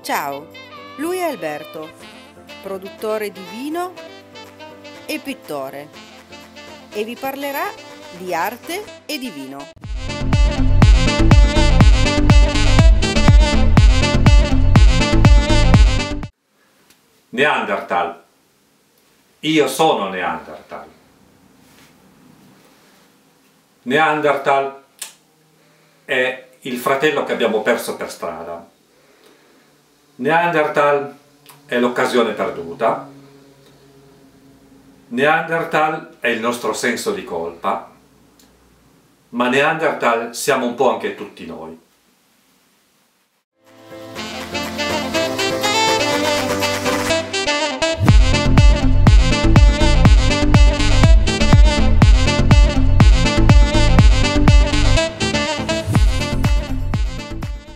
Ciao, lui è Alberto, produttore di vino e pittore, e vi parlerà di arte e di vino. Neanderthal. Io sono Neanderthal. Neanderthal è il fratello che abbiamo perso per strada. Neanderthal è l'occasione perduta. Neanderthal è il nostro senso di colpa. Ma Neanderthal siamo un po' anche tutti noi.